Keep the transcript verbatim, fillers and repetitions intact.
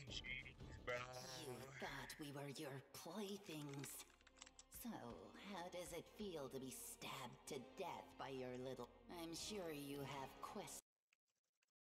cheeks, bro. You thought we were your playthings. So, how does it feel to be stabbed to death by your little... I'm sure you have questions.